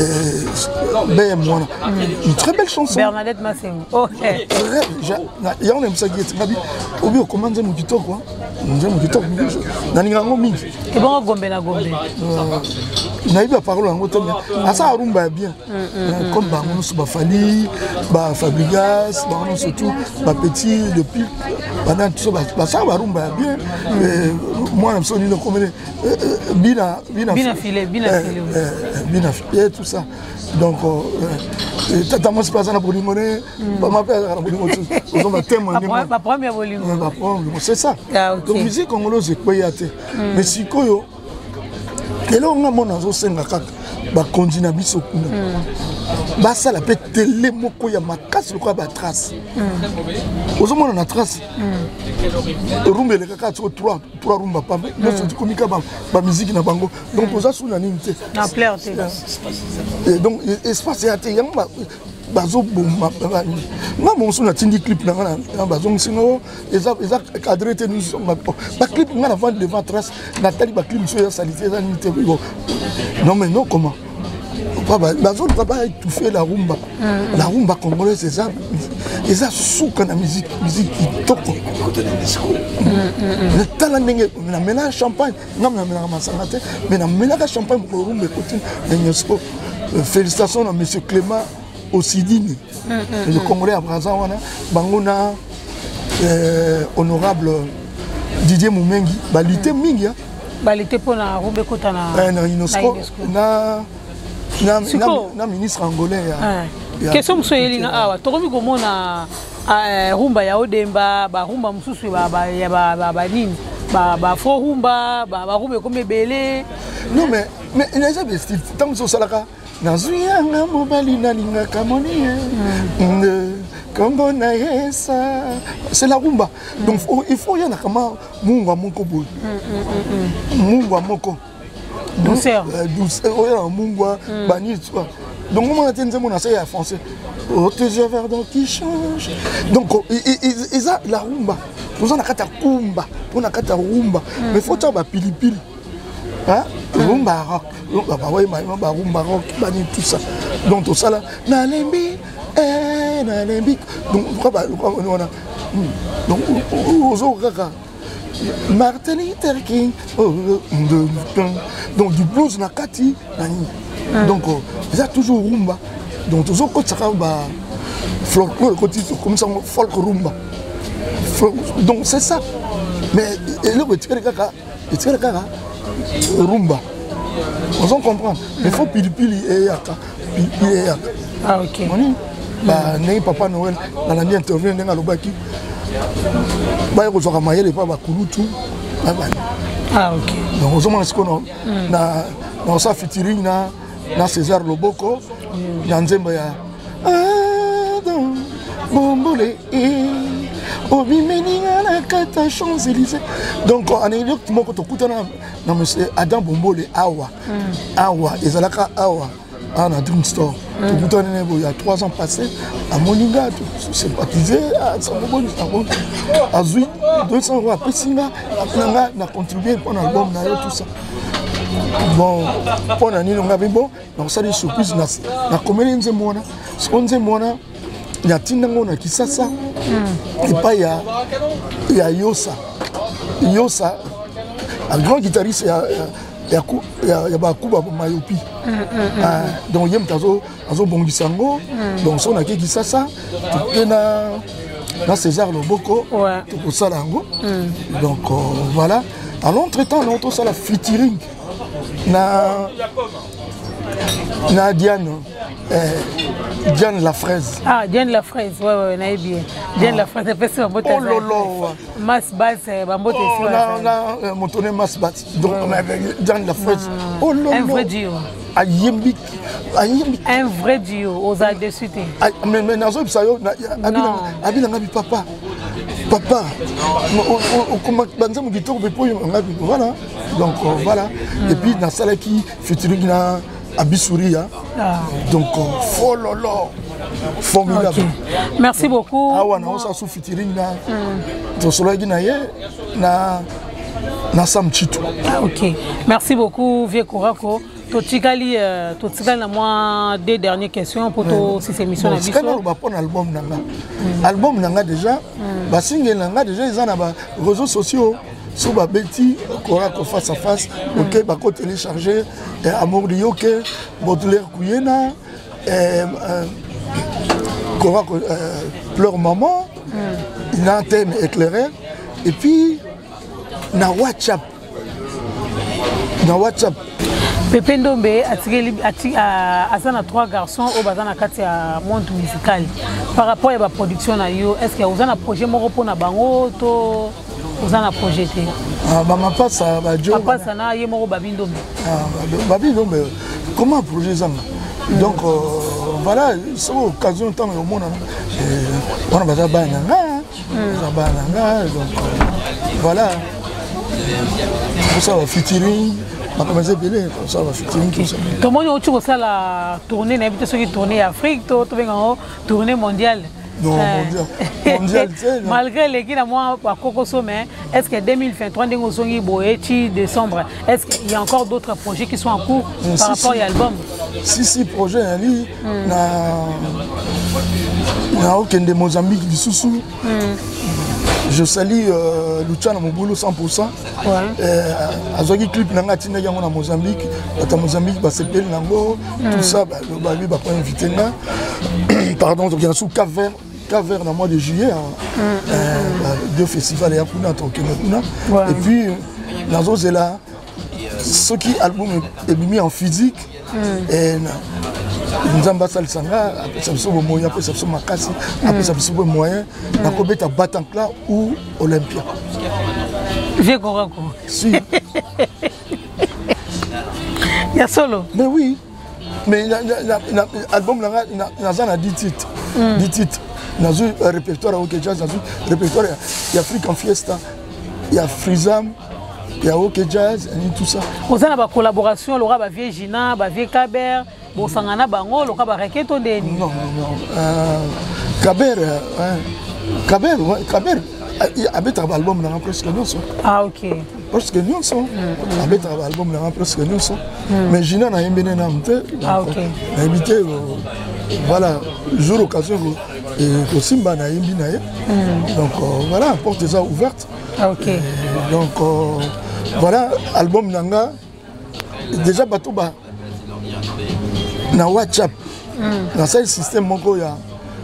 Speaker 2: une très belle chanson.
Speaker 1: Bernadette Massengo. Ok.
Speaker 2: Il y a un homme qui est dit, Obi, comment on dit quoi? On dit quoi? On dit quoi?
Speaker 1: Et bon, Gombe na Gombe.
Speaker 2: On a eu la parole en automne. Ah ça rumba bien. Comme Baron Soubafali, Fabrigas, Baron surtout, Petit, le Pic, pendant tout ça, ça rumba bien. Moi, je me suis dit, Bina,
Speaker 1: Bina filé, Bina filé.
Speaker 2: Bina filé, tout ça. Donc, tata moi c'est pas ça na bolingoné, pas ma père na bolingoné. On va témoigner.
Speaker 1: Ma première bolingoné.
Speaker 2: C'est ça. Donc musique congolaise c'est quoi yaté. Mais si koyo kelo nga mona zo senga kaka ba kontina biso kuna. Ba ça la peut télé moko ya makasi ko ba trace. Ozo mona na trace. Rumba le kaka trois trois rumba pas. Nous c'est komika ba ba musique na bango. Donc oza sous la ninte.
Speaker 1: Na plaire té.
Speaker 2: Et donc espace yaté yang ba bazo bomba nga mon sous na tindi clip na na bazo sino eza eza cadré té nous ba clip nga na vente devant trace Nathalie ba clip sur salité ça ninte. Non mais non comment bazo pas étouffer la rumba. La rumba congolaise c'est ça. Et ça souka na musique musique qui toko le talent ndenge na mélange champagne na na masanga te mais na mélange champagne pour rumba côté UNESCO. Félicitations à monsieur Clément Osidini le Congolais à Brazzaville bangona honorable Didier Moumengi balité mingi
Speaker 1: balité pour la rumba côté na
Speaker 2: na UNESCO na na na ministre angolais ya
Speaker 1: question monsieur Elinga awa tokomi komona rumba ya Odemba ba rumba mususu ba ya ba ba nini ba ba forumba ba ba rumba comme belé.
Speaker 2: Non mais mais il y a des styles tant que ça là nazuyanga mobali nalinga kamoni comme ça c'est la rumba donc il faut y en a comment mungwa moko boy mungwa moko
Speaker 1: douceur
Speaker 2: douceur mungwa bani toi donc on a tenté mon assez à français oh tes yeux verdants qui changent donc ils a la rumba nous on a kata kumba on a kata rumba mais faut ça ba pili pili hein rumba rock bah ouais bah rumba rock bani tout ça donc tout ça là nalembi eh nalembi donc quoi on a donc aux autres Martin Luther King donc du blues na kati donc il y a toujours rumba donc toujours quand ça va folklore comme ça folk rumba donc c'est ça mais le petit kaka petit kaka rumba on s'en comprend il faut pili pili et yaka pili pili et yaka
Speaker 1: ah ok
Speaker 2: bah n'est papa Noël dans la nuit intervient dans l'obaki bah ils ont ramaillé les pas bah kulutu
Speaker 1: ah ok
Speaker 2: donc on se connaît na na ça featuring na na César Loboko ya nzembo ya ah donc bombole obimeninga na kata Champs-Élysées donc en époque moko to kutana na monsieur Adam Bombole awa awa ezalaka awa à Dream Store. Tout le monde il y a trois ans passés à Moninga, tout sympathisé, à Samobon, à Zui, deux cents euros à Pessinga, on a contribué pour l'album, tout ça. Bon, pour l'année, on a vu bon, donc ça des surprises, on a combien de mois, ce qu'on dit, il y a Tindango qui ça ça, et pas il y a il y a Yosa, Yosa, un grand guitariste, il y a il y a il y a Bakuba Mayopi. Donc il y a tazo tazo bongisango donc son a qui ça ça tu na na César Loboko pour ça lango donc voilà à l'entretemps on entend ça la featuring na na Diane Diane la fraise.
Speaker 1: Ah, Diane la fraise, ouais, ouais, naïe bien. Diane la fraise, c'est un beau
Speaker 2: oh lolo.
Speaker 1: Mas basse, un beau
Speaker 2: tessu. On a montonné mas basse. Donc, on avait Diane la fraise. Oh lolo.
Speaker 1: Un vrai duo.
Speaker 2: À Yembik.
Speaker 1: Un vrai duo, aux ailes de suite.
Speaker 2: Mais mais dans ce ça yo, abi na ngabi papa. Papa. On comment banza mu gitoko bepo ngabi voilà. Donc voilà. Et puis dans ça là qui featuring na Abissouri, hein. Ah. Donc, oh lolo, formidable. Okay.
Speaker 1: Merci beaucoup.
Speaker 2: Ah ouais, on s'en souvient featuring là. Donc, cela est naïe, na na Sam Chitou.
Speaker 1: Ah ok. Merci beaucoup, Vieux Korako. Totikali, totikali na moi deux dernières questions pour toi si c'est mission na biso.
Speaker 2: Quand on va prendre album nanga, album nanga déjà, bah single nanga déjà ils en a bah réseaux sociaux. Sur ma Betty, Korako face à face, ok, bah quand télécharger, Amour de Yoke, Baudelaire Kouyena, Korako pleure maman, il a un thème éclairé, et puis na WhatsApp, na WhatsApp.
Speaker 1: Pépé Ndombe a trois garçons au bazar na kati ya monde musical. Par rapport à la production na yo, est-ce que vous avez un projet moko pona bango to vous avez un projet?
Speaker 2: Ah bah ma passe à Badio.
Speaker 1: Ma passe na ye moko Babi Ndombe.
Speaker 2: Ah Babi Ndombe comment un projet ça? Donc voilà, c'est l'occasion tant au monde on a bazar bana nga, bana nga donc voilà. Pour ça va featuring. Ma commencé belé comme ça va featuring tout ça.
Speaker 1: Comment on tu ça la tournée n'habite ceux qui tournée Afrique to to en tournée mondiale.
Speaker 2: Non, mondial. Mondial,
Speaker 1: malgré les qui na moi à Coco Sommet, est-ce que deux mille vingt-trois ndenge osongi boeti décembre, est-ce qu'il y a encore d'autres projets qui sont en cours mm, par si, rapport si. à l'album?
Speaker 2: Si si projet ali mm. na na aucun de Mozambique du Soussou. Mm. Je salue euh, Luciano Mobulu cent pour cent. Azogi clip nanga tina yango na Mozambique, à Mozambique ba sepel nango, tout ça ba le babi ba pas invité nga. Pardon, donc il y a sous Cap-Vert, Cap-Vert dans mois de juillet, deux festivals à Kuna to Kuna. Et puis nazo zela ce qui album est mis en physique et nzamba salisanga apesa biso moyen apesa biso makasi apesa biso moyen na kobeta Bataclan ou Olympia.
Speaker 1: Vieux Korako.
Speaker 2: Si.
Speaker 1: Il y a solo.
Speaker 2: Mais oui. Mais l'album n'a pas dix titres. dix titres. Dans un répertoire OK Jazz, dans un répertoire, il y a African Fiesta, il y a Frisam, il y a OK Jazz, et tout ça.
Speaker 1: Vous avez une collaboration, il y a Vieux Gina, Vieux Kaber, vous avez une bango, il y a Raketo Deni. Non, non,
Speaker 2: non. Kaber, Kaber, Kaber, il y a un album dans presque nous.
Speaker 1: Ah, ok.
Speaker 2: Presque nous sommes. Il y a un album dans presque nous sommes. Mais Gina n'a pas été invité.
Speaker 1: Ah, ok.
Speaker 2: Invité, voilà, jour occasion. Et aussi, bah, na yimbi na ye. Donc euh, voilà, porte est ouverte.
Speaker 1: Ah, ok.
Speaker 2: Et donc euh, voilà, album nanga. Déjà bateau ba na WhatsApp. Dans ce système moko ya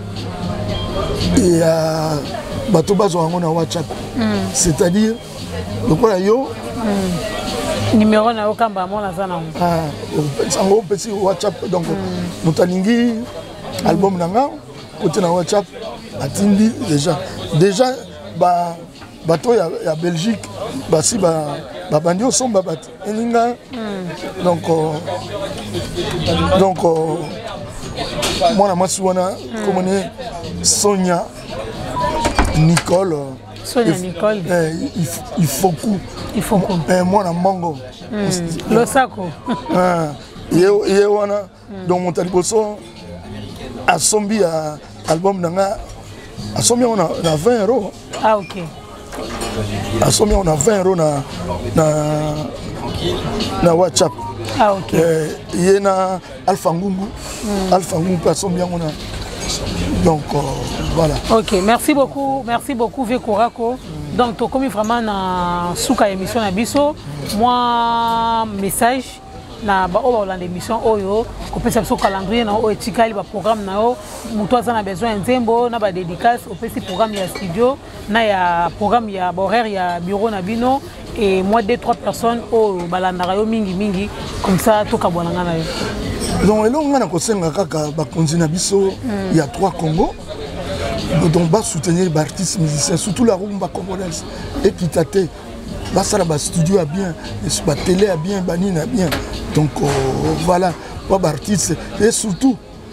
Speaker 2: et euh, bateau ba zo na WhatsApp. C'est-à-dire le quoi yo
Speaker 1: numéro na okamba mona sana.
Speaker 2: Ah, sango petit WhatsApp donc motalingi album nanga. Côté na WhatsApp, atindi déjà. Déjà, bah, bateau ya, ya Belgique, bah si bah, bah bandio sont bah bat. Eninga. Donc, euh, donc, euh, moi la masuana, comme on est Sonia, Nicole.
Speaker 1: Sonia il, Nicole.
Speaker 2: Eh, il, il faut coup.
Speaker 1: Il faut coup.
Speaker 2: Eh, moi la mango.
Speaker 1: Mm. Le saco.
Speaker 2: Ah, yé yé wana. Donc mon taliboso. A Sombi à album nanga à Sombi on a, on a vingt euros.
Speaker 1: Ah ok.
Speaker 2: À Sombi on a vingt euros na na na WhatsApp.
Speaker 1: Ah ok.
Speaker 2: Il y a na Alpha Ngungu. Mm. Alpha Ngungu à Sombi on a. Donc euh, voilà.
Speaker 1: Ok, merci beaucoup, merci beaucoup Vieux Korako. Donc tu comme vraiment na souka émission na biso, moi message na ba o ba l'émission oyo ko pesa so calendrier na o etikali ba programme na o muto azana besoin nzembo na ba dédicace au pesi programme ya studio na ya programme ya horaire ya bureau na bino et moi deux trois personnes au balandaka yo mingi mingi comme ça to ka bonanga na yo.
Speaker 2: Donc elonga na ko senga kaka ba konzi na biso il y a trois Congo. Donc ba soutenir ba artistes musiciens surtout la rumba congolaise et Kitate. Bah ça là bas studio a bien, la télé a bien, banine a bien. Donc euh, voilà, pas d'artistes et surtout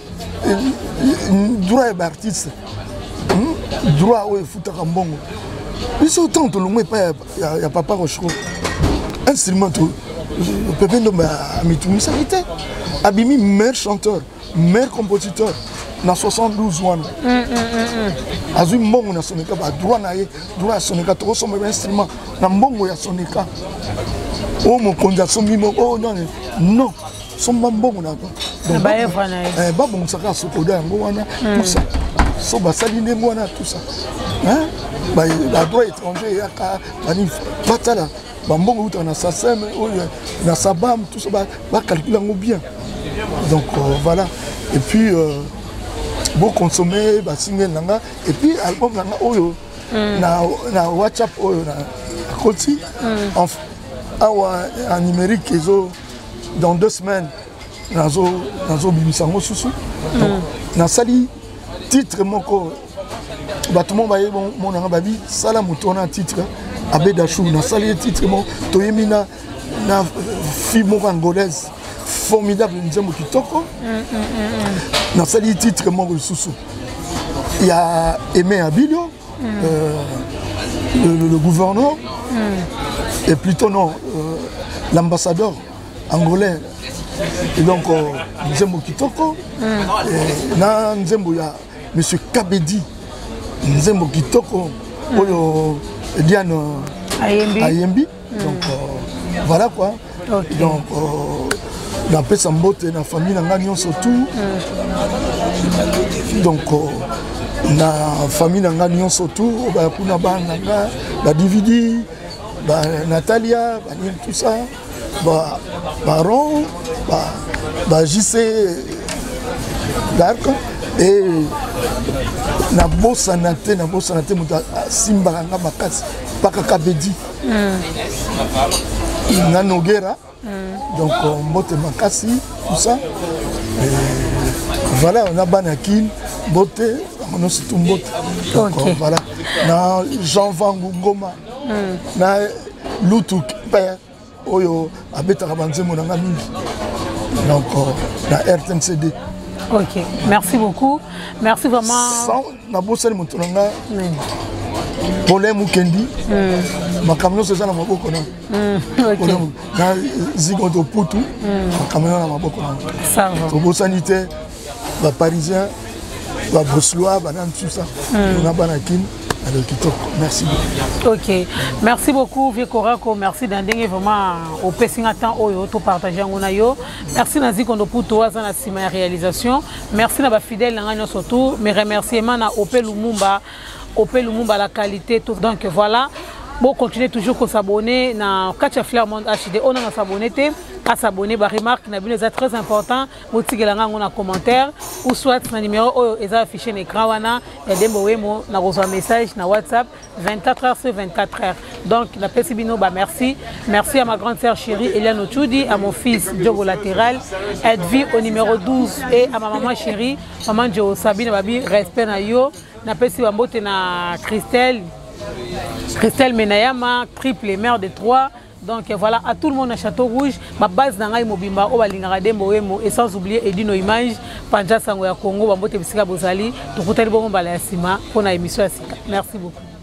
Speaker 2: droit d'artiste, droit au foot à Rambongo. Ils sont tant que l'on pas y a papa Rochero. Instrument tout, Pépé Ndomba a mis tout ça était. Abimi meilleur chanteur, meilleur compositeur. Na soixante-douze ans. Azui mbongo na sonika ba droit na ye, droit sonika to sombe instrument na mbongo ya sonika. O mo konja sombi mo oh non non. Somba mbongo na to.
Speaker 1: Donc ba evra na ye.
Speaker 2: Eh ba bon saka sokoda yango wana tout ça. So ba saline ngwana tout ça. Hein? Ba la droit étranger ya ka bani batala ba mbongo uta na sasem o na sabam tout ça ba ba calculer ngo bien. Donc euh, voilà. Et puis euh, bon consommer ba single nanga et puis album nanga oyo mm. na na WhatsApp oyo na koti mm. en awa en numérique ezo dans deux semaines nazo nazo bimisango susu mm. donc na sali titre moko batumo ba yebo mon nanga babi sala mutona titre abedachou na sali titre mo toyemina na fille congolaise formidable nzembo kitoko na sali titre mon ressource il y a Aimé Abilio mm. euh, le, le, le gouverneur mm. et plutôt non euh, l'ambassadeur angolais et donc nzembo kitoko mm. na nzembo ya monsieur Kabedi nzembo kitoko mm. oyo Diane
Speaker 1: Ayembi,
Speaker 2: Ayembi. Mm. donc euh, voilà quoi okay. donc euh, na pesa mbote na famille nanga nyonso tout mm. donc euh, na famille nanga nyonso tout ba kuna ba nanga ba D V D ba Natalia ba tout ça ba Baron ba ba J C Dark et na bossa nate na bossa nate muta simba nga makasi paka Kabedi mm. na Nogera mm. donc mbote makasi tout ça et Voilà, on a Banakin, Beauté, on a tout Beauté. Donc voilà, na Jean Vangu Ngoma, na Loutou Père, Oyo, Abeta Rabanze Monanga Mingi. Donc la R T M C D.
Speaker 1: Ok, merci beaucoup. Merci vraiment.
Speaker 2: Sans la bosse de Montonanga, Paulin Mukendi, ma camion c'est ça, la maboko. Na Zigoto Poutou, ma camion la maboko.
Speaker 1: Ça va.
Speaker 2: Tobo sanitaire, les Parisiens, les Broslois, tout ça. On a Banakin. Merci beaucoup.
Speaker 1: Ok, merci beaucoup Vieux Korako, merci d'endiguer vraiment au Pessingatan Oyo, tout partager en Onayo. Merci Nazi Kondoputo, Azana Sima réalisation. Merci à fidèle Nangano surtout. Mes remerciements à Opé Lumumba, Opé Lumumba la qualité. Tout. Donc voilà, bon continuez toujours à s'abonner na Katia Flair Monde H D. On a s'abonner, à s'abonner, bah remarque, c'est très important. Vous tirez la en commentaire ou soit un numéro est affiché à l'écran wana et demboemo na reçoit message na WhatsApp vingt-quatre heures sur vingt-quatre heures. Donc la Pessibino bah merci, merci à ma grande sœur chérie Eliane Ochoudi, à mon fils Diogo Latéral, Edvi au numéro douze et à ma maman chérie, maman Jo Sabine Babi, respect na yo, na Pessibambote na Christelle, Christelle Menayama, triple mère de trois. Donc voilà, à tout le monde à Château Rouge, ma base dans Mobimba, au Balingara Moemo et sans oublier Edino Image, Panja Sangoya Congo, Bambote Bisika Bozali, tout le monde à la Sima pour la émission. Merci beaucoup.